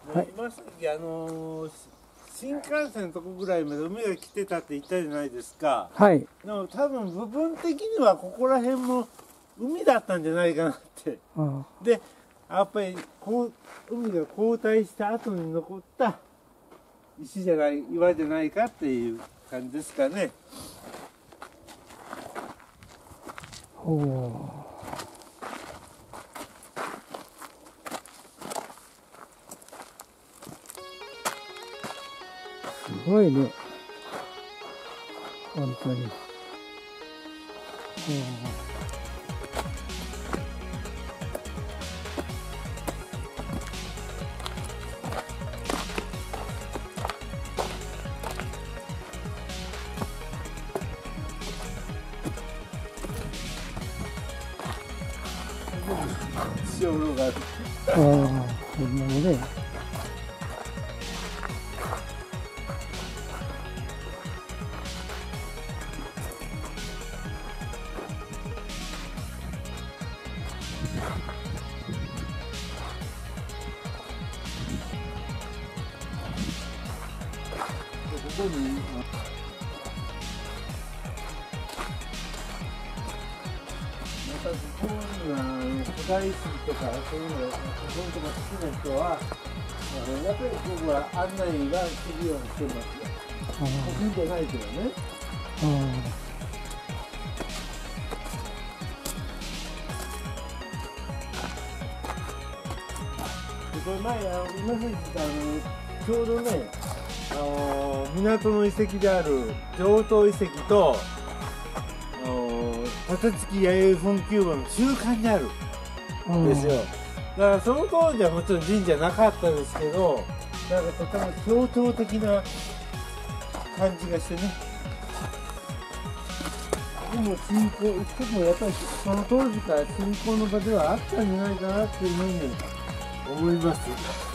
はい、 今さっき新幹線のとこぐらいまで海が来てたって言ったじゃないですか。 はい。 でも多分部分的にはここら辺も海だったんじゃないかなって。で、やっぱり海が後退した後に残った石じゃない、岩じゃないかっていう感じですかね。 ほう。すごいね。本当に。 潮路がある。 ああ、そんなのね。 ここにまたここには古代史とかそういうのがそういうとこ好きな人はやっぱり僕は案内がするようにしてますよ。得意じゃないけどね。これ前今さっきちょうどね港の遺跡である上東遺跡と高槻弥生墳丘墓の中間にあるんですよ。だからその当時はもちろん神社なかったですけど、なんかとても象徴的な感じがしてね。でも信仰、でもやっぱりその当時から信仰の場ではあったんじゃないかなっていうふうに思います。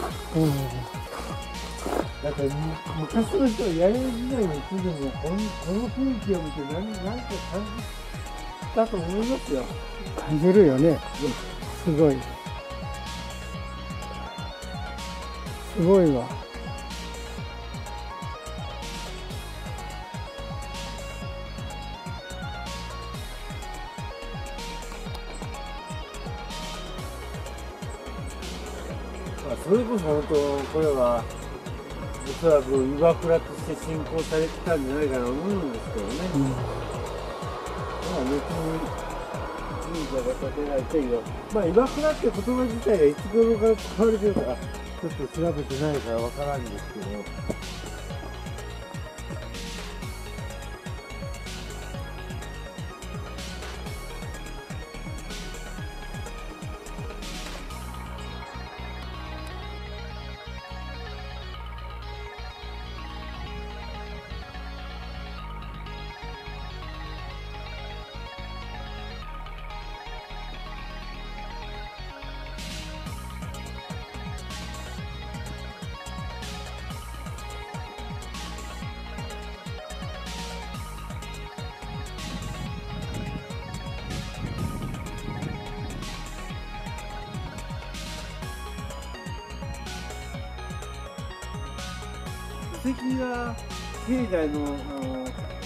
だから昔の人は弥生時代に住んでもこの雰囲気を見て何か感じたと思いますよ。 感じるよね。すごい。すごいわ。 それこそ本当これはおそらく岩倉として信仰されてたんじゃないかなと思うんですけどね。まあ別に神社が建てられている。まあ岩倉って言葉自体がいつ頃から使われてるかちょっと調べてないからわからんですけど。遺跡が境内の